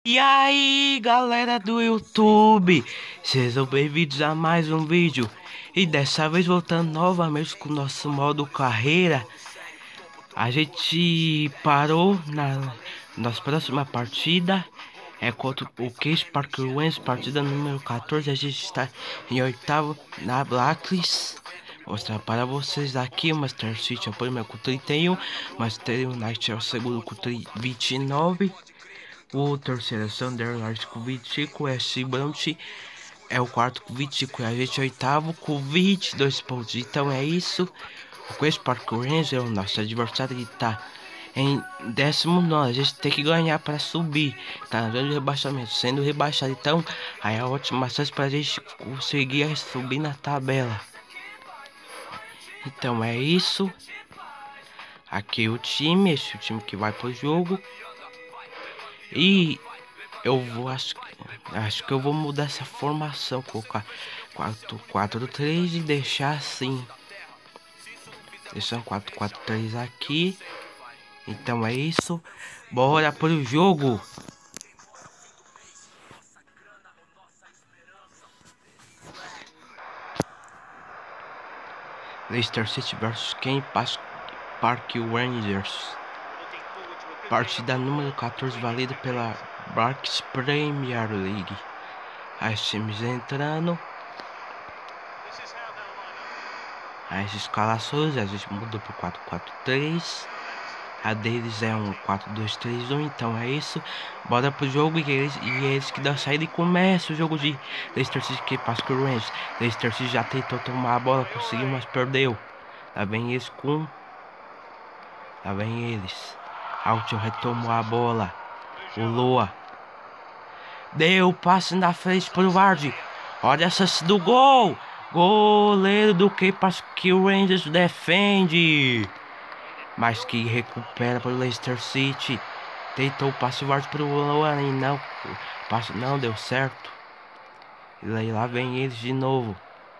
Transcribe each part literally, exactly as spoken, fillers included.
E aí, galera do YouTube, sejam bem-vindos a mais um vídeo. E dessa vez voltando novamente com o nosso modo carreira. A gente parou na nossa próxima partida. É contra o Case Parklands, partida número quatorze. A gente está em oitavo na Blacklist. Vou mostrar para vocês aqui o Master City é o primeiro com trinta e um, Master United é o segundo com vinte e nove. O terceiro é Sunderland com vinte e cinco, o S Brant é o quarto com vinte e cinco e a gente é o oitavo com vinte e dois pontos. Então é isso. O Quest Park Rangers é o nosso adversário que tá em décimo nono. A gente tem que ganhar para subir. Tá na zona de rebaixamento, sendo rebaixado. Então aí é a última chance para a gente conseguir subir na tabela. Então é isso. Aqui o time, esse é o time que vai pro jogo. E eu vou, acho, acho que eu vou mudar essa formação, colocar quatro quatro três e deixar assim. Deixar um quatro quatro três aqui. Então é isso. Bora pro jogo. Leicester City versus Quem Park Rangers. Partida número quatorze, válida pela Barks Premier League. As times entrando. As escalações, a gente mudou pro quatro quatro três. A deles é um quatro dois três um. Então é isso. Bora pro jogo. E eles, e eles que dão saída e começa o jogo de Leicester City que passa com o Rangers. Leicester City já tentou tomar a bola, conseguiu, mas perdeu. Lá vem eles com. Lá vem eles. Altio retomou a bola. O Loa deu passe na frente pro Vardy. Olha essa do gol. Goleiro do que que o Rangers defende. Mas que recupera para o Leicester City. Tentou o passe Vardy pro Loa e não. O passe não deu certo. E aí lá vem eles de novo.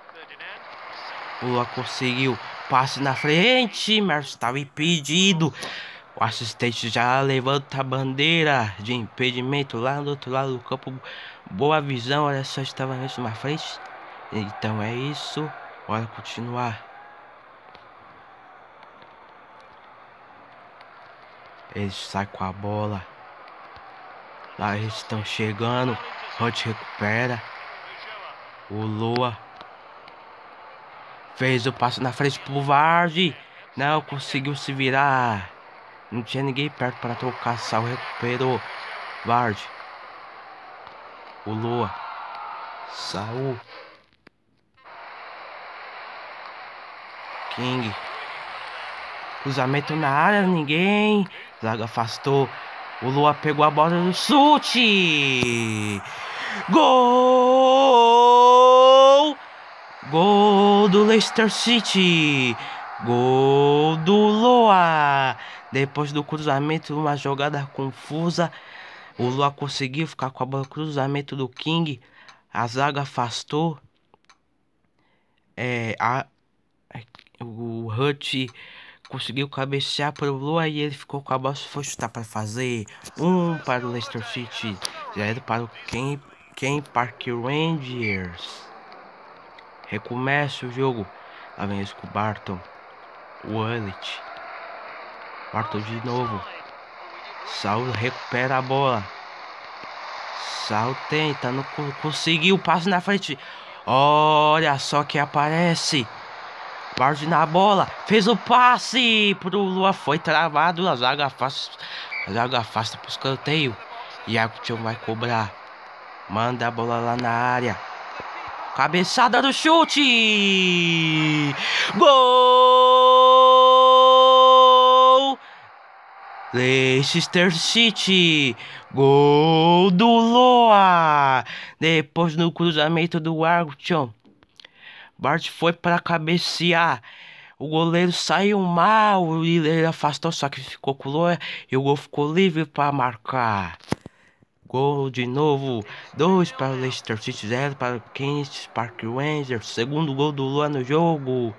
O Loa conseguiu. Passe na frente. Mas estava impedido. O assistente já levanta a bandeira de impedimento lá do outro lado do campo. Boa visão, olha só, estava mesmo na frente. Então é isso. Bora continuar. Eles saem com a bola. Lá eles estão chegando. Hunt recupera. O Loa fez o passo na frente pro Vardy. Não conseguiu se virar. Não tinha ninguém perto para trocar. Sal recuperou. Vardy. O Loa. Saul. King. Cruzamento na área. Ninguém. Zaga afastou. O Loa pegou a bola no chute. Gol! Gol do Leicester City. Gol do Loa. Depois do cruzamento, uma jogada confusa. O Loa conseguiu ficar com a bola. Cruzamento do King. A zaga afastou. É, a, o Hut conseguiu cabecear para o Loa e ele ficou com a bola. Foi chutar para fazer um para o Leicester City, zero para o Quem, Quem Park Rangers. Recomeça o jogo. Lá vem isso com o Barton. O Elliot. Barton de novo. Saul recupera a bola. Saul tenta, não conseguiu. Passo na frente. Olha só que aparece. Vardy na bola. Fez o passe pro Lua. Foi travado. A zaga afasta. A zaga afasta pro escanteio. Iago Tchon vai cobrar. Manda a bola lá na área. Cabeçada do chute. Gol! Leicester City. Gol do Loa. Depois no cruzamento do Argton. Bart foi para cabecear. O goleiro saiu mal. E ele afastou, só que ficou com o Loa. E o gol ficou livre para marcar. Gol de novo. dois para o Leicester City, zero para o Queens Park Rangers. Segundo gol do Loa no jogo.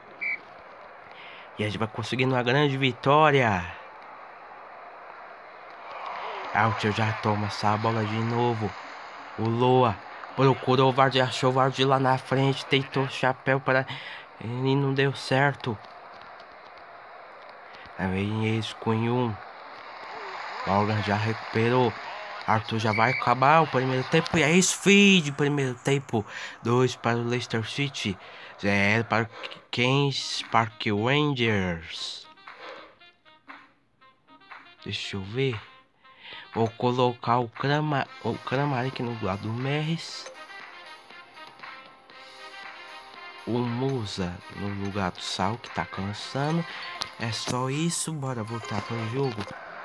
E a gente vai conseguindo uma grande vitória. Archer já toma essa bola de novo. O Loa procurou o Vardy, achou o Vardy lá na frente, tentou o chapéu para ele, não deu certo. Aí vem eles com um. Morgan já recuperou. Arthur já vai acabar o primeiro tempo. E é isso, fim de primeiro tempo. dois para o Leicester City. zero para o Queens Park Rangers. Deixa eu ver. Vou colocar o Crama, o Kramaric no lado do Merres. O Musa no lugar do Sal, que tá cansando. É só isso. Bora voltar para o jogo.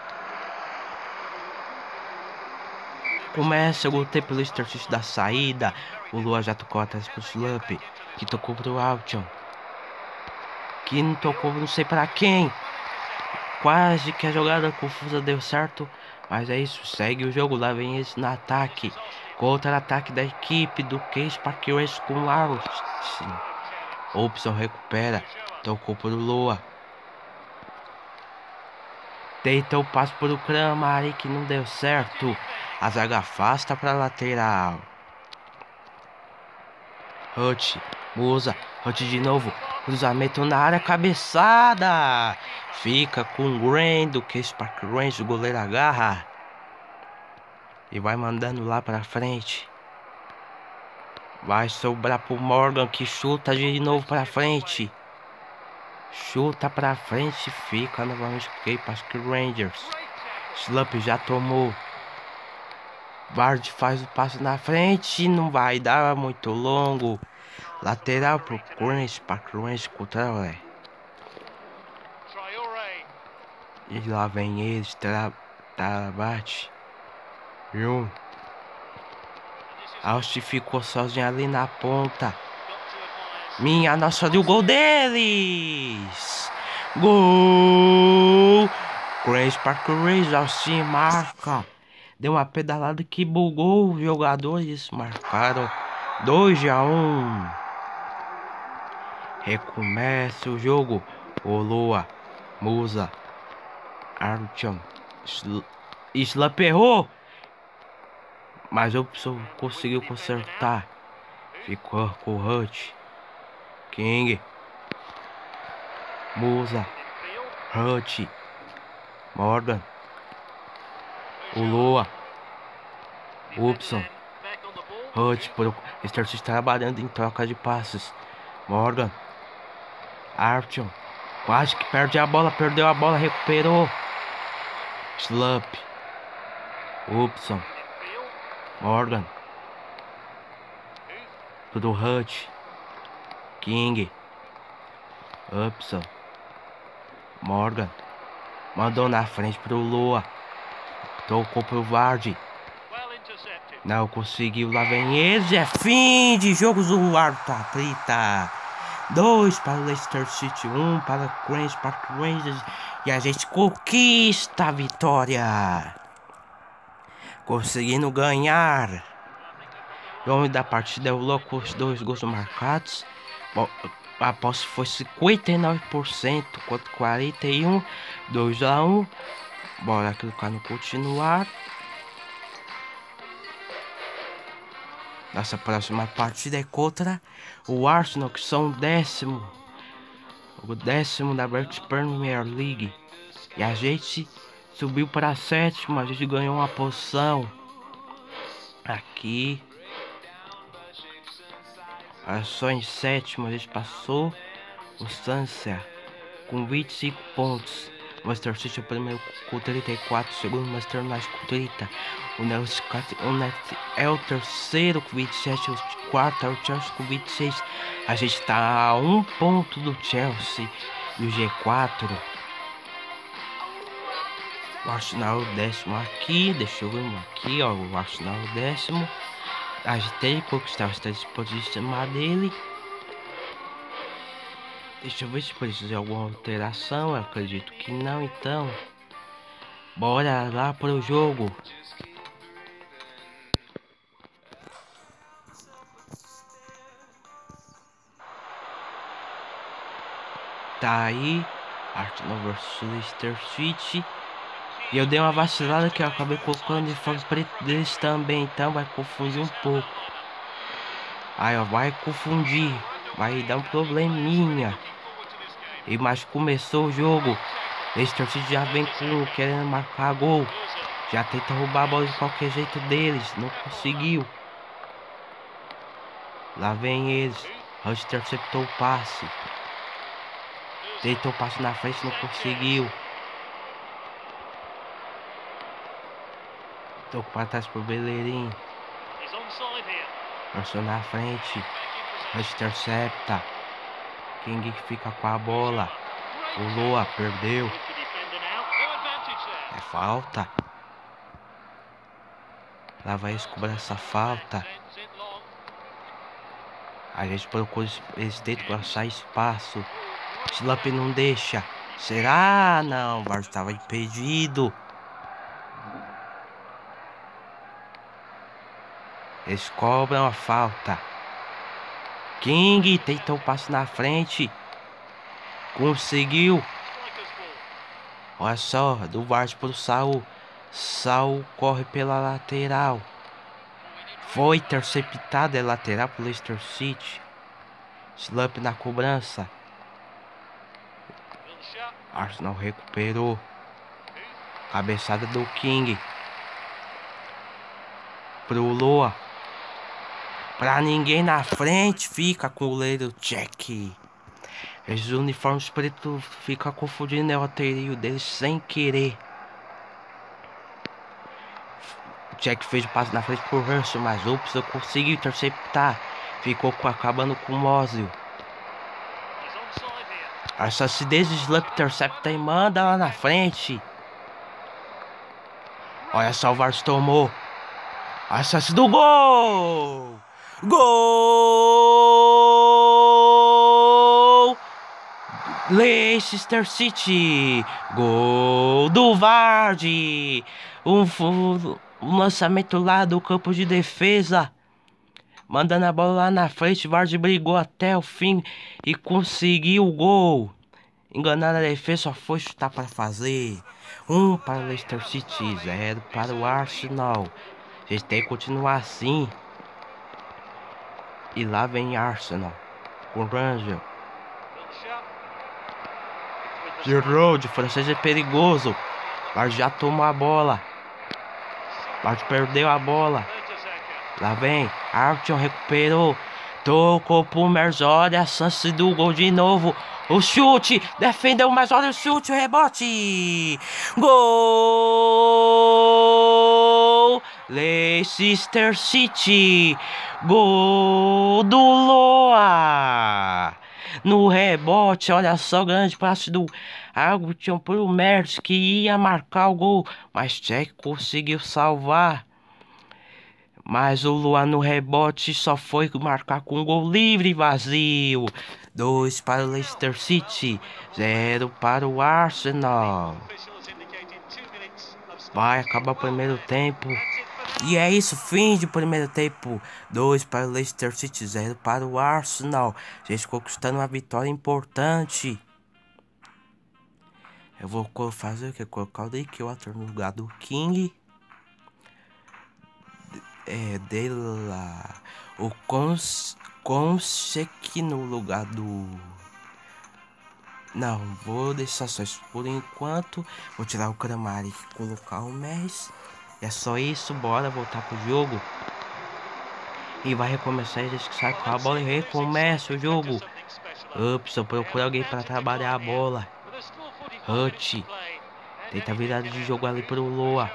Começa o tempo Leicester City da saída. O Lua já tocou atrás pro Slump, que tocou pro Altion, que não tocou não sei para quem. Quase que a jogada confusa deu certo. Mas é isso, segue o jogo. Lá vem esse no ataque. Contra-ataque da equipe do Queens Park Rangers com o Austin. Opson recupera. Tocou pro Lua. Tentou o passo pro Kramaric, que não deu certo. A zaga afasta para lateral. Hutch, Musa, Hutch de novo. Cruzamento na área, cabeçada. Fica com o Green do Queens Park Rangers, o goleiro agarra. E vai mandando lá pra frente. Vai sobrar pro Morgan, que chuta de novo pra frente. Chuta pra frente, fica novamente com o Queens Park Rangers. Slump já tomou. Vardy faz o passo na frente, não vai dar muito longo. Lateral pro Queens Park Rangers contra o Lé. E lá vem eles, Tabate. Um. Austin ficou sozinho ali na ponta. Minha nossa, deu o gol deles! Gol! Queens Park Rangers, Austin marca. Deu uma pedalada que bugou os jogadores. Marcaram dois a um. Recomeça o jogo. O Lua, Musa, Artyom, Slump errou, mas o Opson conseguiu consertar. Ficou com o Hutch, King, Musa, Hutch, Morgan, o Lua, Opson, Hutch, por estar se trabalhando em troca de passes. Morgan, Artyom, quase que perde a bola, perdeu a bola, recuperou. Slump, Opson, Morgan, pro Hutch, King, Opson, Morgan, mandou na frente pro Lua, tocou pro Vardy, não conseguiu, lá vem eles, é fim de jogos, o árbitro apita. Dois para o Leicester City, um para o Queens Park Rangers. E a gente conquista a vitória, conseguindo ganhar. O nome da partida é o louco, os dois gols marcados. Bom, a posse foi cinquenta e nove por cento contra quarenta e um por cento. dois a um. Bora clicar no continuar. Nossa próxima partida é contra o Arsenal, que são o décimo. O décimo da British Premier League. E a gente subiu para a sétima. A gente ganhou uma posição. Aqui. Só em sétimo a gente passou. O Sunset com vinte e cinco pontos. O Manchester City o primeiro com trinta e quatro. O segundo Manchester United com trinta. O Nelson é o terceiro com vinte e sete. O quarto é o Chelsea com vinte e seis. A gente tá a um ponto do Chelsea do G quatro. O Arsenal o décimo aqui. Deixa eu ver um aqui, ó. O Arsenal o décimo. A gente tem que conquistar os três pontos de cima dele. Deixa eu ver se precisa de alguma alteração. Eu acredito que não, então. Bora lá pro jogo. Tá aí. Arsenal versus Leicester City. E eu dei uma vacilada que eu acabei colocando o uniforme preto deles também. Então vai confundir um pouco. Aí ó, vai confundir. Vai dar um probleminha. E mas começou o jogo. Leicester City já vem com querendo marcar gol. Já tenta roubar a bola de qualquer jeito deles. Não conseguiu. Lá vem eles. Rush interceptou o passe. Tentou o passe na frente, não conseguiu. Tocou para trás pro Bellerin. Passou na frente. Rush intercepta. King que fica com a bola. O Loa perdeu. É falta. Lá vai eles cobrar essa falta. A gente procura, eles tentam achar espaço. Slump não deixa. Será? Não, o VAR estava impedido. Eles cobram a falta. King tentou o passe na frente. Conseguiu. Olha só, do VAR pro Saul. Saul corre pela lateral. Foi interceptado, é lateral pro Leicester City. Slump na cobrança. Arsenal recuperou. Cabeçada do King. Pro Loa. Pra ninguém na frente. Fica com o goleiro Jack. Esses uniformes pretos ficam confundindo o alterio deles sem querer. Jack fez o passe na frente pro Russell, mas o Upson conseguiu interceptar. Ficou acabando com o Ozil. Essa se Slump intercepta e manda lá na frente. Olha só, o VAR tomou. Acesso do gol! Gol! Leicester City! Gol do Vardy! Um, um, um lançamento lá do campo de defesa. Mandando a bola lá na frente. Vardy brigou até o fim e conseguiu o gol. Enganando a defesa, só foi chutar para fazer. Um para o Leicester City, zero para o Arsenal. A gente tem que continuar assim. E lá vem Arsenal com Rangel. Giroud, francês é perigoso. Mas já tomou a bola. Mas perdeu a bola. Lá vem Artyom, recuperou. Tocou pro Mers, olha a chance do gol de novo. O chute, defendeu, mas olha o chute, o rebote. Gol! Leicester City. Gol do Loa. No rebote, olha só, grande passe do Artyom pro Mers, que ia marcar o gol, mas Jack conseguiu salvar. Mas o Luan no rebote só foi marcar com um gol livre vazio. Dois para o Leicester City, zero para o Arsenal. Vai acabar o primeiro tempo. E é isso, fim de primeiro tempo. Dois para o Leicester City, zero para o Arsenal. A gente conquistando uma vitória importante. Eu vou fazer o que? Colocar o Drake Water no lugar do King. É, dela. O Cons Consec no lugar do... Não, vou deixar só isso por enquanto. Vou tirar o Kramaric e colocar o Messi. É só isso, bora voltar pro jogo. E vai recomeçar, a gente sai com a bola e recomeça o jogo. Ups, eu procuro alguém para trabalhar a bola. Hutch. Tenta virar de jogo ali pro Loa.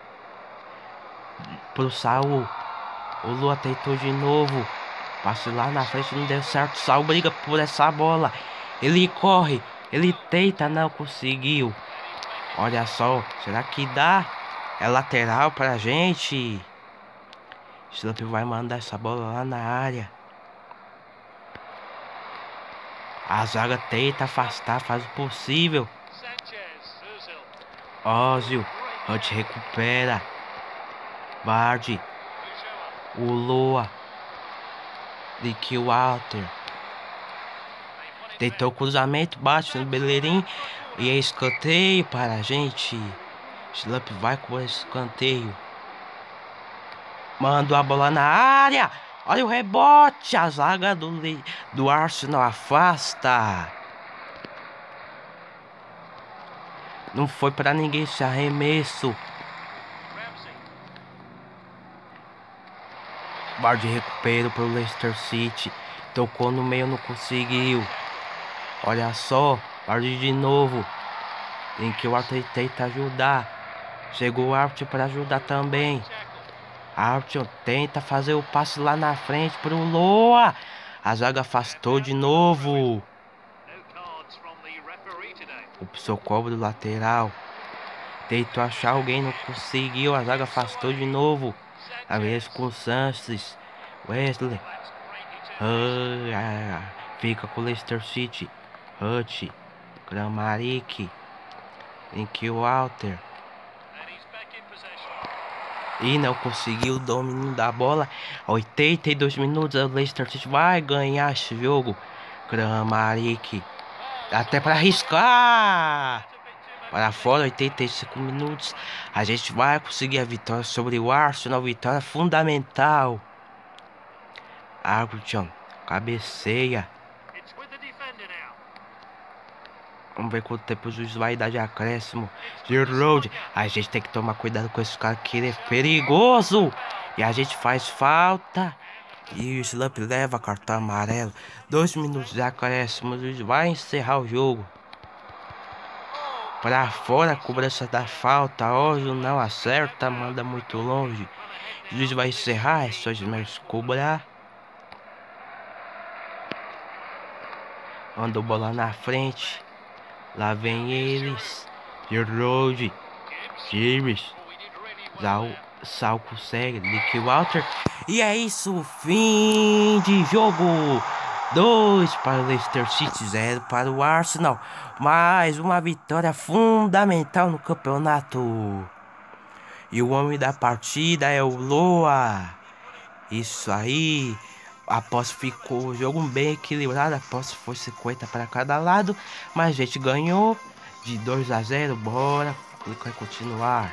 Pro Saul. O Loa tentou de novo. Passe lá na frente, não deu certo. Saul briga por essa bola. Ele corre. Ele tenta, não conseguiu. Olha só, será que dá? É lateral pra gente. Slump vai mandar essa bola lá na área. A zaga tenta afastar, faz o possível. Ozil. Hutch recupera. Vardy. O Loa. Drake Water. Tentou o cruzamento, bate no Bellerin. E é escanteio para a gente. Slump vai com esse escanteio. Manda a bola na área. Olha o rebote. A zaga do, do Arsenal afasta. Não foi pra ninguém esse arremesso. Vardy recupera pro Leicester City. Tocou no meio, não conseguiu. Olha só. Vardy de novo. Em que o Arthur tenta ajudar. Chegou o Arthur para ajudar também. Arthur tenta fazer o passe lá na frente pro Loa. A zaga afastou de novo. O seu cobro lateral. Tentou achar alguém, não conseguiu. A zaga afastou de novo. A vez com o Sanches. Wesley. Ah, fica com o Leicester City. Hutch. Kramaric. Em que o Walter. E não conseguiu o domínio da bola. oitenta e dois minutos. O Leicester City vai ganhar esse jogo. Kramaric. Até para arriscar. Para fora, oitenta e cinco minutos. A gente vai conseguir a vitória sobre o Arsenal. Vitória fundamental. Arthur cabeceia. Vamos ver quanto tempo o juiz vai dar de acréscimo. Giroud. A gente tem que tomar cuidado com esse cara que ele é perigoso. E a gente faz falta. E o Slump leva cartão amarelo. Dois minutos de acréscimo. O juiz vai encerrar o jogo. Para fora, a cobrança da falta. Óbvio, não acerta. Manda muito longe. O juiz vai encerrar. É só Smersh cobrar. Mandou bola na frente. Lá vem eles. Giroud. James. Sal, Sal consegue. Nick Walter. E é isso. Fim de jogo. dois para o Leicester City. zero para o Arsenal. Mais uma vitória fundamental no campeonato. E o homem da partida é o Loa. Isso aí. Após ficou o jogo bem equilibrado. Após foi cinquenta para cada lado. Mas a gente ganhou de dois a zero. Bora. Clica em continuar.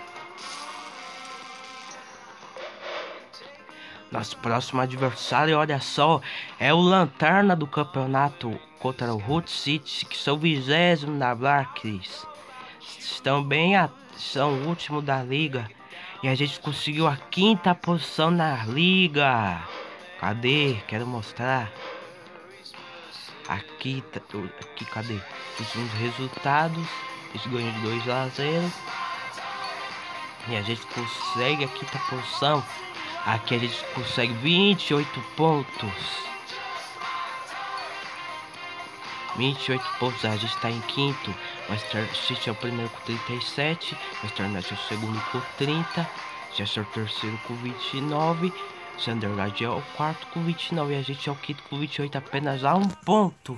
Nosso próximo adversário, olha só, é o Lanterna do campeonato contra o Hull City, que são vigésimo da Blacklist. Estão bem, a, são o último da liga. E a gente conseguiu a quinta posição na liga. Cadê? Quero mostrar. Aqui, aqui cadê? Os resultados. A gente ganhou de dois a zero. E a gente consegue a quinta posição. Aqui a gente consegue vinte e oito pontos. vinte e oito pontos, a gente está em quinto. Leicester City é o primeiro com trinta e sete. Leicester United é o segundo com trinta. Chelsea é o terceiro com vinte e nove. Sunderland é o quarto com vinte e nove. E a gente é o quinto com vinte e oito, apenas a um ponto.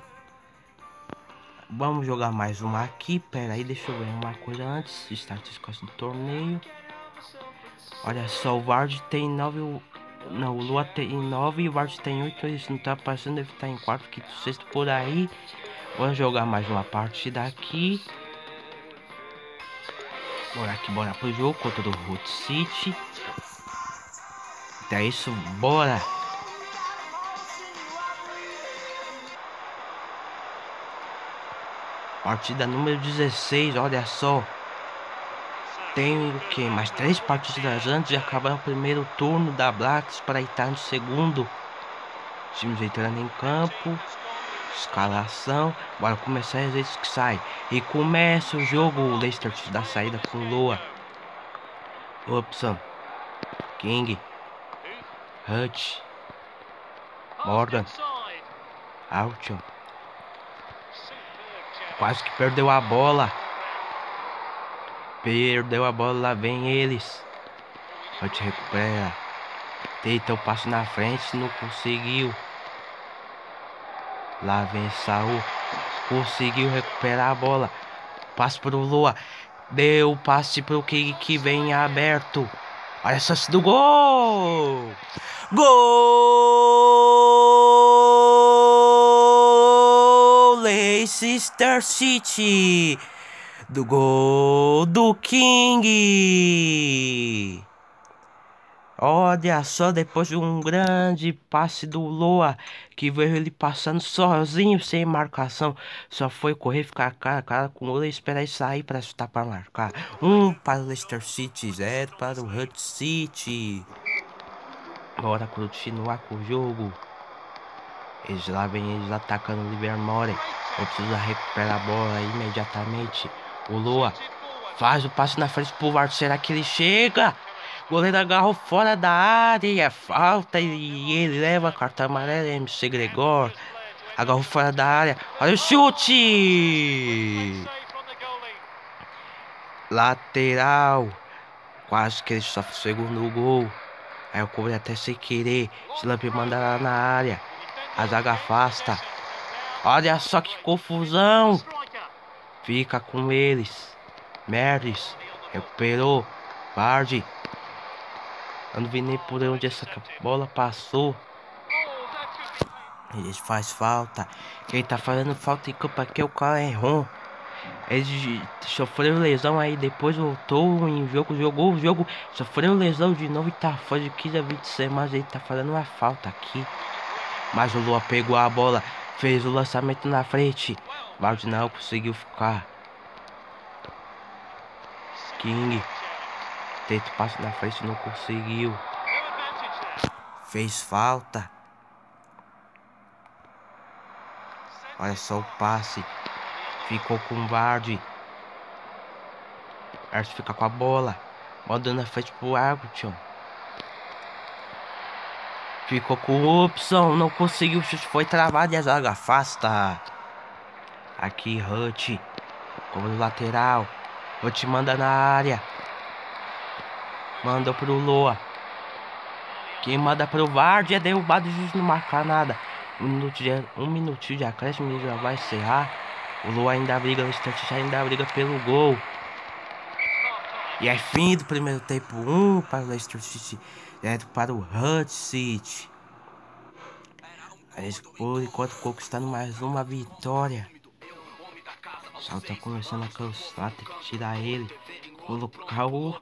Vamos jogar mais uma aqui. Pera aí, deixa eu ver uma coisa antes. Estatísticas do torneio. Olha só, o Vardy tem nove. Não, o Lua tem nove e o Vardy tem oito. Isso não tá passando, deve estar em quarto, quinto, sexto por aí. Vamos jogar mais uma partida aqui. Bora aqui, bora pro jogo contra o Hull City. Então é isso, bora. Partida número dezesseis, olha só. Tem o que? Mais três partidas antes de acabar o primeiro turno da Blacks para estar no segundo. Times entrando em campo. Escalação. Bora começar as vezes que sai. E começa o jogo. O Leicester dá saída com o Loa. Opção. King. Hutch. Morgan. Arthur. Quase que perdeu a bola. Perdeu a bola, lá vem eles. Hutch recupera. Tenta o passo na frente, não conseguiu. Lá vem Saul. Conseguiu recuperar a bola. Passe pro Loa. Deu passe pro King que vem aberto. Olha só do gol! Gol! Leicester City! do gol do King. Olha só, depois de um grande passe do Loa, que veio ele passando sozinho, sem marcação. Só foi correr, ficar cara a cara com o goleiro e esperar ele sair para chutar para marcar. Um para o Leicester City, zero para o Hull City. Bora continuar com o jogo. Eles lá vem eles atacando o Livermore. Eu preciso recuperar a bola imediatamente. O Loa faz o passe na frente pro Vard. Será que ele chega? O goleiro agarrou fora da área. Falta e ele leva a carta amarela. M C Gregor agarrou fora da área. Olha o chute! Lateral. Quase que ele sofre o segundo gol. Aí eu cobrei até sem querer. Slump manda lá na área. A zaga afasta. Olha só que confusão. Fica com eles. Merdes recuperou. Vardy. Eu não vi nem por onde essa bola passou. Ele faz falta. Quem tá fazendo falta em campo aqui é o Calerron. Ele sofreu lesão aí, depois voltou em jogo, jogou o jogo, sofreu lesão de novo e tá fora de quinze a vinte semanas. Ele tá fazendo uma falta aqui. Mas o Lua pegou a bola, fez o lançamento na frente. Vardy não conseguiu ficar. King tenta o passe na frente, não conseguiu. Fez falta. Olha só o passe. Ficou com o Vardy. Vardy fica com a bola. Mandando na frente pro Arbuton. Ficou com o Upson. Não conseguiu. O chute foi travado e a zaga afasta. Aqui Hut. Como no lateral. Hut manda na área. Mandou pro Loa. Quem manda pro Vardy é derrubado. O juiz não marca nada. Um minutinho de, um minutinho de acréscimo e já vai encerrar. O Loa ainda briga, o Leicester ainda briga pelo gol. E é fim do primeiro tempo. Um para o Leicester City, zero para o Hull City. Eles por enquanto conquistando mais uma vitória. O Sal tá começando a cansar, tem que tirar ele. Colocar o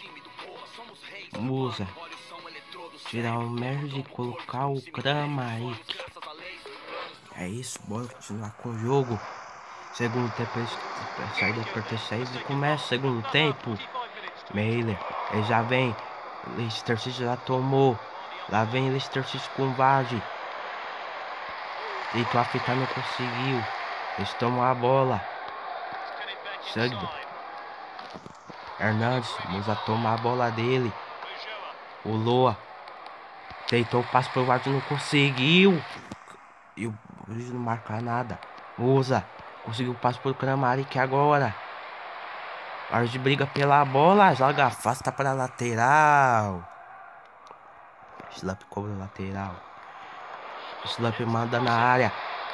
Musa. Tirar o Merge e colocar o Kramaric. É isso, bora continuar com o jogo. Segundo tempo, eles saíram por terceiro e começa o segundo tempo. Mailer, ele já vem. Leicester City já tomou. Lá vem Leicester City com Vardy. Tentou afetar, não conseguiu. Eles tomam a bola. Sugden. Hernandes, Musa toma a bola dele. O Loa tentou o passe pro Vardy, não conseguiu. E o juiz não marca nada. Musa conseguiu o passe pro Kramaric agora. Vardy briga pela bola. Joga afasta para lateral. Slump cobra lateral. Slump manda na área.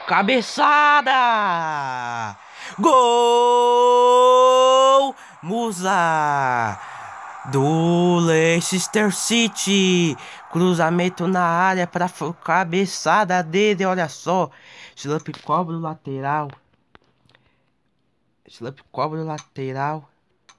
Cabeçada! Gol! Musa! Do Leicester City. Cruzamento na área para cabeçada dele. Olha só. Slump cobra o lateral. Slump cobra o lateral.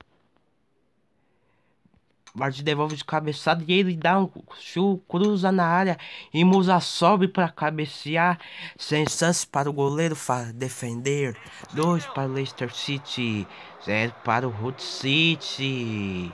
Vardy devolve de cabeçada e ele dá um chute, cruza na área e Musa sobe para cabecear. Sem chance para o goleiro defender. Dois para o Leicester City, zero para o Hull City.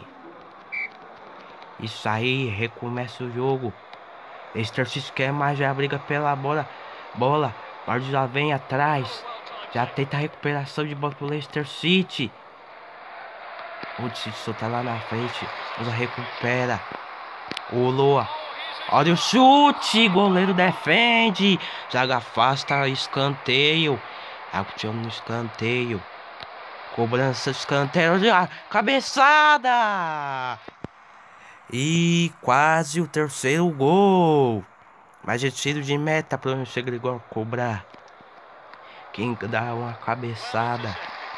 Isso aí, recomeça o jogo. Leicester City quer mais, já briga pela bola. Bola, Vardy já vem atrás. Já tenta a recuperação de bola pro Leicester City. O City só tá lá na frente. Musa recupera. O Loa. Olha o chute. Goleiro defende. Zaga afasta. Escanteio. Arbuton no escanteio. Cobrança de escanteio. Cabeçada. E quase o terceiro gol. Mas é tiro de meta para o M C Gregor cobrar. Quem dá uma cabeçada.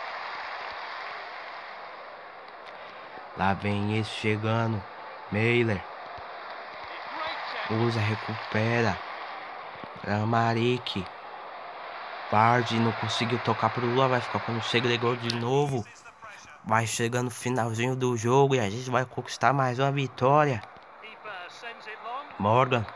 Lá vem esse chegando. Mailer. Usa, recupera. Kramaric. Vardy não conseguiu tocar pro Lua. Vai ficar com o Gregor de novo. Vai chegando o finalzinho do jogo e a gente vai conquistar mais uma vitória. Morgan.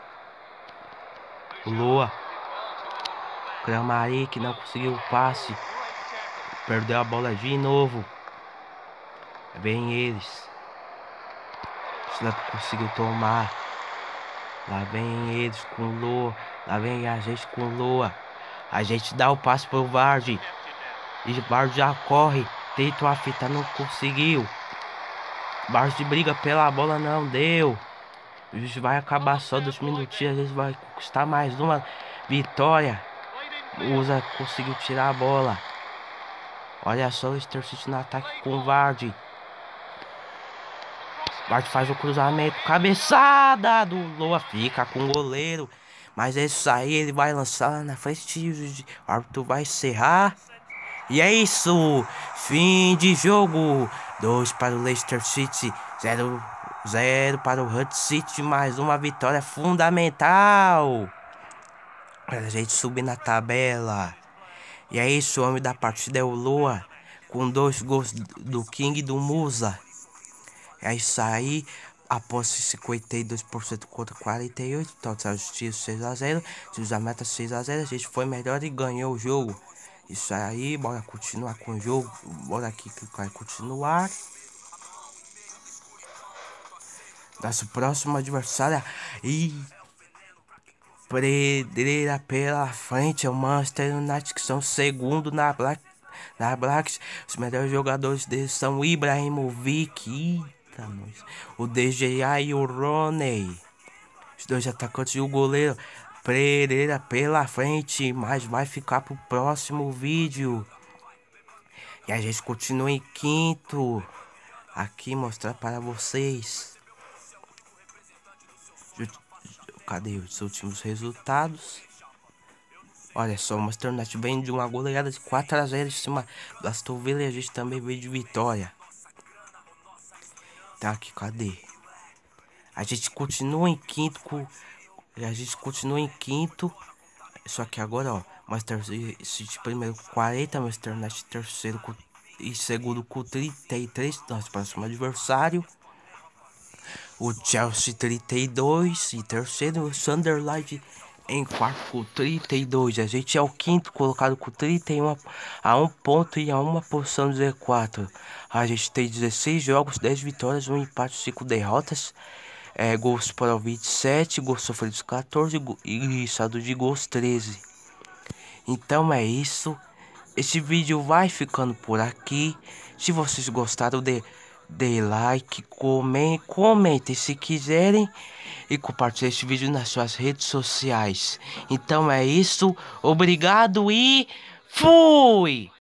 Lua. Cramari, que não conseguiu o passe. Perdeu a bola de novo. Vem eles. Snap conseguiu tomar. Lá vem eles com Lua. Lá vem a gente com Lua. A gente dá o passe pro Vardy. E o Vardy já corre. Tenta a fita, não conseguiu. Vardy briga pela bola, não deu. A gente vai acabar só dos minutinhos. A gente vai conquistar mais uma vitória. Usa conseguiu tirar a bola. Olha só o Leicester City no ataque com o Vardy. Vardy faz o cruzamento. Cabeçada do Lua. Fica com o goleiro. Mas é isso aí. Ele vai lançar na frente. O árbitro vai encerrar. E é isso. Fim de jogo. dois para o Leicester City. zero zero para o Hull City. Mais uma vitória fundamental. Para a gente subir na tabela. E é isso. O homem da partida é o Lua. Com dois gols do King e do Musa. É isso aí. Após cinquenta e dois por cento contra quarenta e oito por cento. Total justiça seis a zero. Se a meta seis a zero. A gente foi melhor e ganhou o jogo. Isso aí. Bora continuar com o jogo. Bora aqui clicar em continuar. Nosso próximo adversário. E Pedreira pela frente. É o Manchester United, que são segundo na Black. Na Blacks. Os melhores jogadores deles são o Ibrahimovic. O D G A e o Roney. Os dois atacantes e o goleiro Pereira pela frente. Mas vai ficar pro próximo vídeo. E a gente continua em quinto. Aqui mostrar para vocês. Cadê os últimos resultados? Olha só, o Manchester United vem de uma goleada de quatro a zero em cima do Aston Villa. E a gente também veio de vitória. Tá aqui, cadê? A gente continua em quinto com... A gente continua em quinto. Só que agora, ó, Manchester City primeiro com quarenta, Manchester United terceiro com... e segundo com trinta e três. Nosso próximo adversário. O Chelsea trinta e dois e terceiro. O Sunderland em quarto com trinta e dois. A gente é o quinto colocado com trinta e um a um ponto e a uma posição do Z quatro. A gente tem dezesseis jogos, dez vitórias, um empate, cinco derrotas. É, gols para vinte e sete, gols sofridos quatorze e saldo de gols treze. Então é isso. Esse vídeo vai ficando por aqui. Se vocês gostaram, dê, dê like, comentem, comentem se quiserem. E compartilhem esse vídeo nas suas redes sociais. Então é isso. Obrigado e fui!